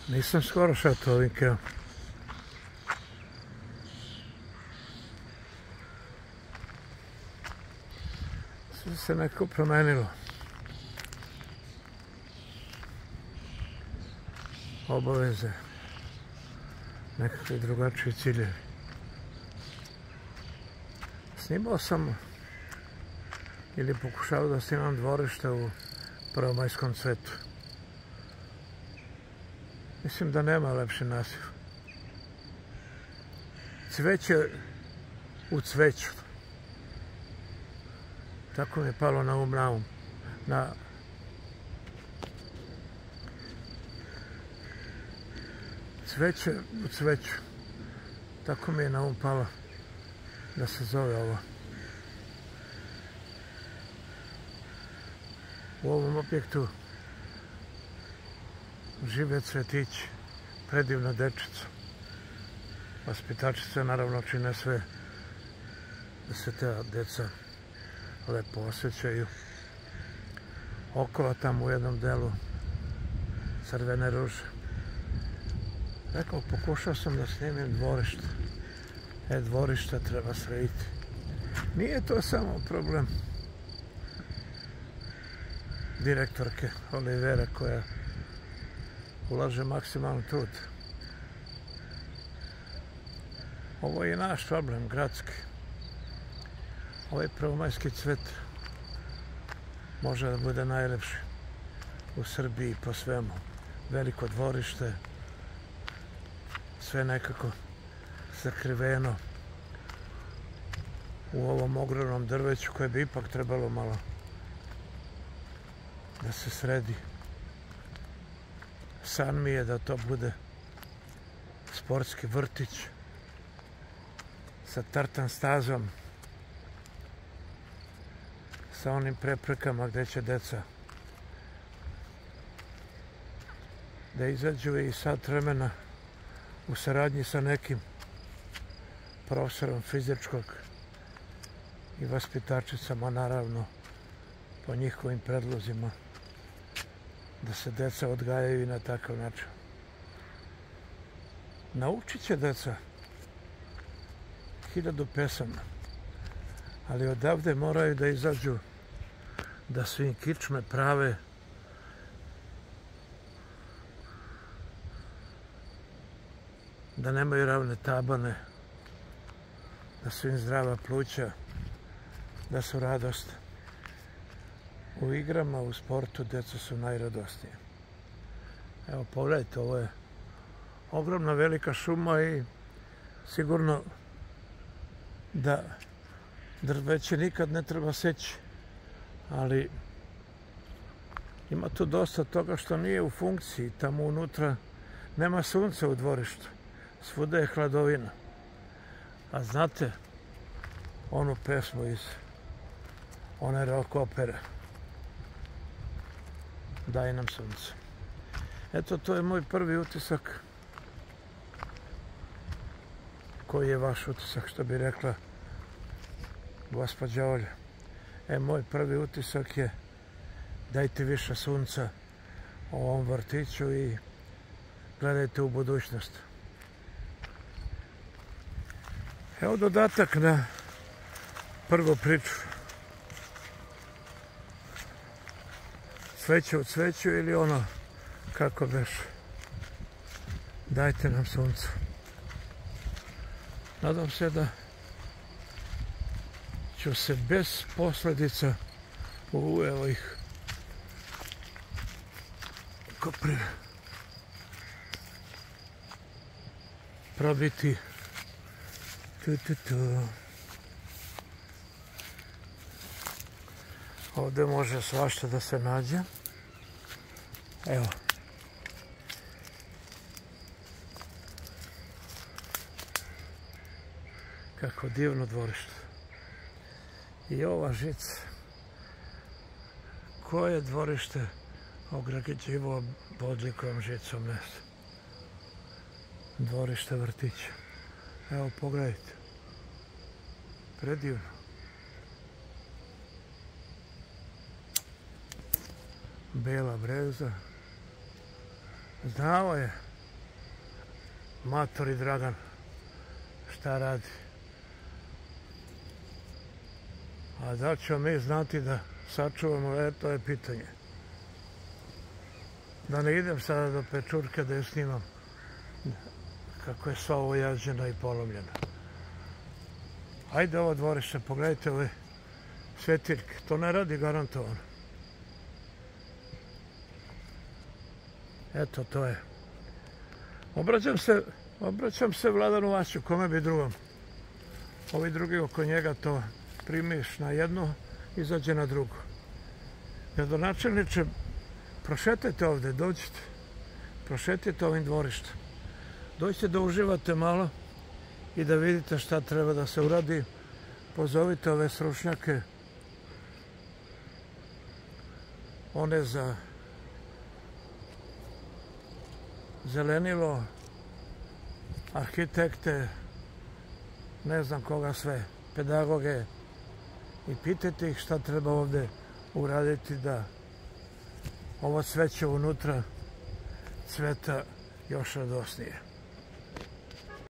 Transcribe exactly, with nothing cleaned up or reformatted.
Nisam skoro šetao ovim keom. Sve se neko promenilo. Obaveze. Nekakve drugačije ciljevi. Snimao sam ili pokušao da snimam dvorište u prvomajskom cvetu. Mislim da nema lepši naziv. Cveće u cveću. Tako mi je palo na um na um. Na cveće u cveću. Tako mi je na um palo da se zove ovo. U ovom objektu žive cvetići, predivna dečica. Vaspitačice naravno čine sve da se ta deca lepo osjećaju. Okolo tamo u jednom delu crvene ruže. Rekao, pokušao sam da snimim dvorište. E, dvorišta treba srediti. Nije to samo problem direktorke Olivera koja ulaže maksimalno trud. Ovo je naš problem, gradski. Ovaj prvomajski cvet može da bude najlepši u Srbiji po svemu. Veliko dvorište, sve nekako sakriveno u ovom ogromnom drveću koje bi ipak trebalo malo da se sredi. San mi je da to bude sportski vrtić sa tartan stazom, sa onim preprekama gde će deca da izađu i sat vremena u saradnji sa nekim profesorom fizičkog i vaspitačicama, naravno, po njihovim predlozima, da se deca odgajaju i na takav način. Naučit će deca hiljadu pesama, ali odavde moraju da izađu, da su im kičme prave, da nemaju ravne tabane, da su im zdrava pluća, da su radost. U igrama, u sportu, deca su najradosnije. Evo, pogledajte, ovo je ogromna velika šuma i sigurno da drveće nikad ne treba seći, ali ima tu dosta toga što nije u funkciji. Tamo unutra nema sunca u dvorištu, svuda je hladovina. A znate onu pesmu iz one rock opere Daj nam sunce. Eto, to je moj prvi utisak. Koji je vaš utisak, što bi rekla gospođa Olja? E, moj prvi utisak je dajte više sunca u ovom vrtiću i gledajte u budućnost. Evo dodatak na prvu priču. Cveće u cveću ili ono, kako beš, dajte nam sunce. Nadam se da ću se bez posljedica u evo ih koprive probiti. Tu, tu, tu. Ovdje može svašta da se nađe. Evo. Kako divno dvorište. I ova žica. Koje dvorište ograđivo bodljikovom žicom mesta? Dvorište vrtića. Evo, pogledajte. Predivno. Bela breza. Zdravo je. matori Dragan šta radi. A da li ćemo mi znati da sačuvamo, e, to je pitanje. Da ne idem sada do Pečurke da je snimam kako je sva ojađena i polomljena. Ajde ovo dvorište, pogledajte ove svetiljke, to ne radi garantovano. Eto, to je. Obraćam se, obraćam se Vladanu Vasiću, kome bi drugom. Ovi drugi oko njega to primiš na jedno, izađe na drugo. Gradonačelniče, prošetajte ovde, dođite. Prošetajte ovim dvorištem. Dođite da uživate malo i da vidite šta treba da se uradi. Pozovite ove stručnjake, one za zelenilo, arhitekte, ne znam koga sve, pedagoge, i pitajte ih šta treba ovde uraditi da ovo cveće unutra cveta još radosnije.